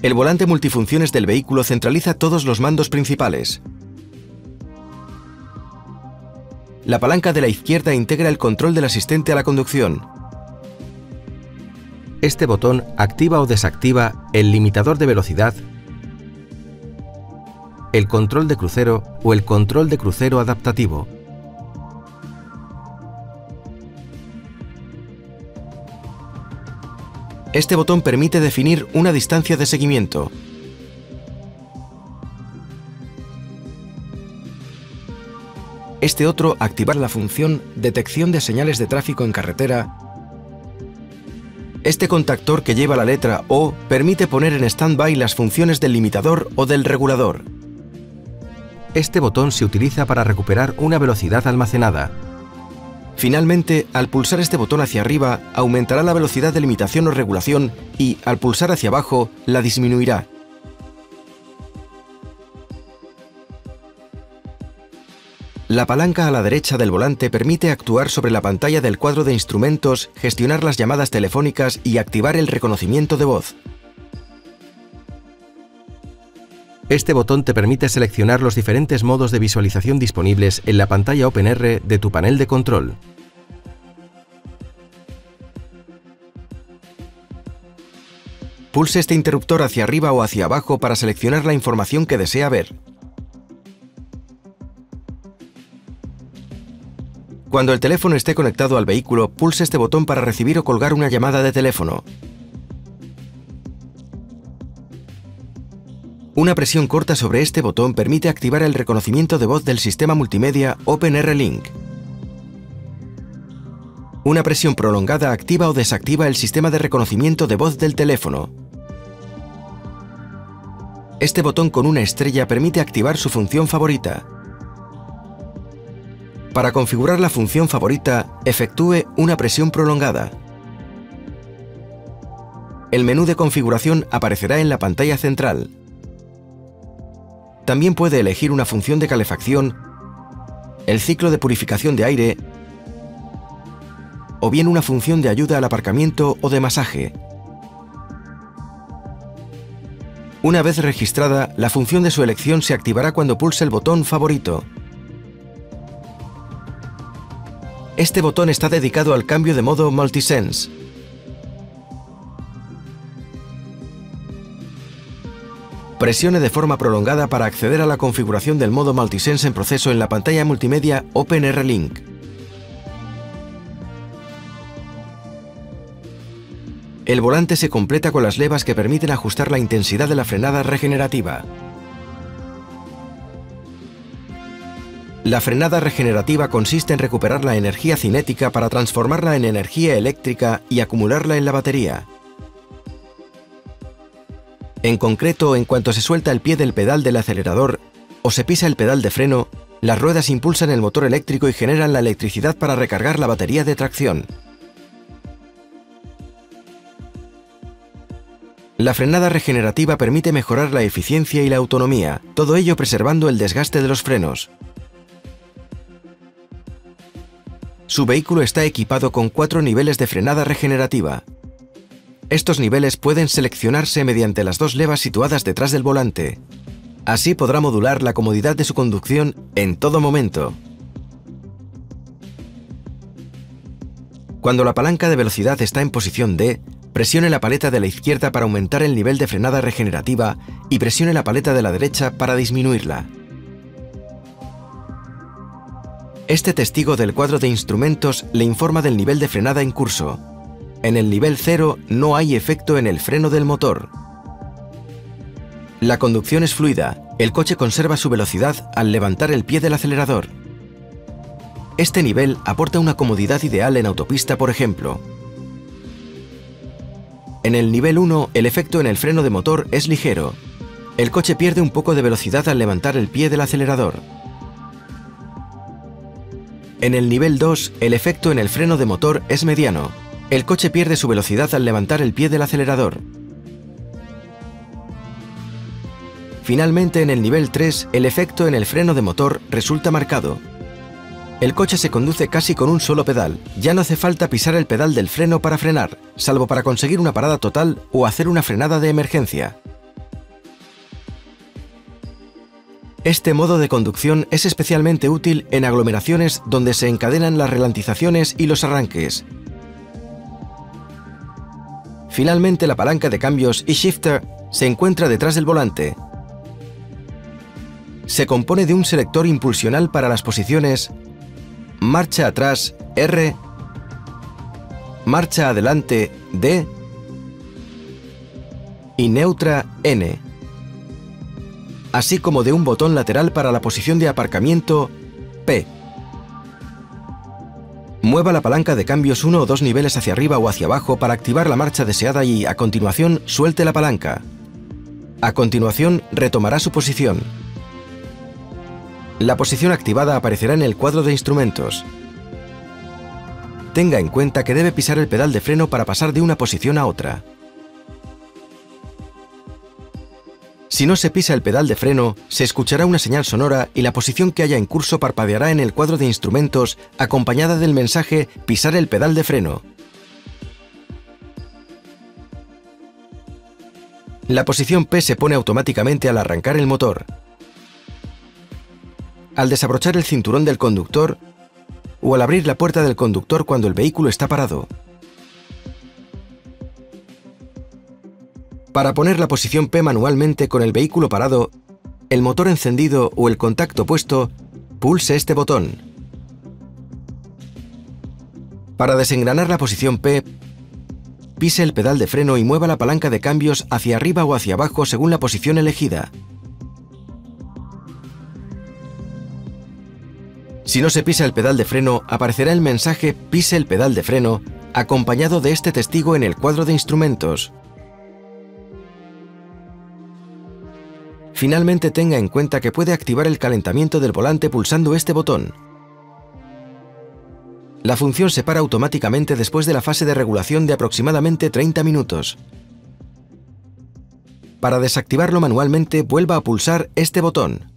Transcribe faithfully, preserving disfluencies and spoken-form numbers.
El volante multifunciones del vehículo centraliza todos los mandos principales. La palanca de la izquierda integra el control del asistente a la conducción. Este botón activa o desactiva el limitador de velocidad, el control de crucero o el control de crucero adaptativo. Este botón permite definir una distancia de seguimiento. Este otro activar la función detección de señales de tráfico en carretera. Este contactor que lleva la letra O permite poner en stand-by las funciones del limitador o del regulador. Este botón se utiliza para recuperar una velocidad almacenada. Finalmente, al pulsar este botón hacia arriba, aumentará la velocidad de limitación o regulación y, al pulsar hacia abajo, la disminuirá. La palanca a la derecha del volante permite actuar sobre la pantalla del cuadro de instrumentos, gestionar las llamadas telefónicas y activar el reconocimiento de voz. Este botón te permite seleccionar los diferentes modos de visualización disponibles en la pantalla OpenR de tu panel de control. Pulse este interruptor hacia arriba o hacia abajo para seleccionar la información que desea ver. Cuando el teléfono esté conectado al vehículo, pulse este botón para recibir o colgar una llamada de teléfono. Una presión corta sobre este botón permite activar el reconocimiento de voz del sistema multimedia OpenR Link. Una presión prolongada activa o desactiva el sistema de reconocimiento de voz del teléfono. Este botón con una estrella permite activar su función favorita. Para configurar la función favorita, efectúe una presión prolongada. El menú de configuración aparecerá en la pantalla central. También puede elegir una función de calefacción, el ciclo de purificación de aire o bien una función de ayuda al aparcamiento o de masaje. Una vez registrada, la función de su elección se activará cuando pulse el botón favorito. Este botón está dedicado al cambio de modo Multisense. Presione de forma prolongada para acceder a la configuración del modo Multisense en proceso en la pantalla multimedia OpenR Link. El volante se completa con las levas que permiten ajustar la intensidad de la frenada regenerativa. La frenada regenerativa consiste en recuperar la energía cinética para transformarla en energía eléctrica y acumularla en la batería. En concreto, en cuanto se suelta el pie del pedal del acelerador o se pisa el pedal de freno, las ruedas impulsan el motor eléctrico y generan la electricidad para recargar la batería de tracción. La frenada regenerativa permite mejorar la eficiencia y la autonomía, todo ello preservando el desgaste de los frenos. Su vehículo está equipado con cuatro niveles de frenada regenerativa. Estos niveles pueden seleccionarse mediante las dos levas situadas detrás del volante. Así podrá modular la comodidad de su conducción en todo momento. Cuando la palanca de velocidad está en posición D, presione la paleta de la izquierda para aumentar el nivel de frenada regenerativa y presione la paleta de la derecha para disminuirla. Este testigo del cuadro de instrumentos le informa del nivel de frenada en curso. En el nivel cero no hay efecto en el freno del motor. La conducción es fluida, el coche conserva su velocidad al levantar el pie del acelerador. Este nivel aporta una comodidad ideal en autopista, por ejemplo. En el nivel uno, el efecto en el freno de motor es ligero. El coche pierde un poco de velocidad al levantar el pie del acelerador. En el nivel dos, el efecto en el freno de motor es mediano. El coche pierde su velocidad al levantar el pie del acelerador. Finalmente, en el nivel tres, el efecto en el freno de motor resulta marcado. El coche se conduce casi con un solo pedal. Ya no hace falta pisar el pedal del freno para frenar, salvo para conseguir una parada total o hacer una frenada de emergencia. Este modo de conducción es especialmente útil en aglomeraciones donde se encadenan las ralentizaciones y los arranques. Finalmente, la palanca de cambios y shifter se encuentra detrás del volante. Se compone de un selector impulsional para las posiciones marcha atrás R, marcha adelante D y neutra N, así como de un botón lateral para la posición de aparcamiento P. Mueva la palanca de cambios uno o dos niveles hacia arriba o hacia abajo para activar la marcha deseada y, a continuación, suelte la palanca. A continuación, retomará su posición. La posición activada aparecerá en el cuadro de instrumentos. Tenga en cuenta que debe pisar el pedal de freno para pasar de una posición a otra. Si no se pisa el pedal de freno, se escuchará una señal sonora y la posición que haya en curso parpadeará en el cuadro de instrumentos, acompañada del mensaje «Pisar el pedal de freno». La posición P se pone automáticamente al arrancar el motor, al desabrochar el cinturón del conductor o al abrir la puerta del conductor cuando el vehículo está parado. Para poner la posición P manualmente con el vehículo parado, el motor encendido o el contacto puesto, pulse este botón. Para desengranar la posición P, pise el pedal de freno y mueva la palanca de cambios hacia arriba o hacia abajo según la posición elegida. Si no se pisa el pedal de freno, aparecerá el mensaje «Pise el pedal de freno», acompañado de este testigo en el cuadro de instrumentos. Finalmente, tenga en cuenta que puede activar el calentamiento del volante pulsando este botón. La función se para automáticamente después de la fase de regulación de aproximadamente treinta minutos. Para desactivarlo manualmente, vuelva a pulsar este botón.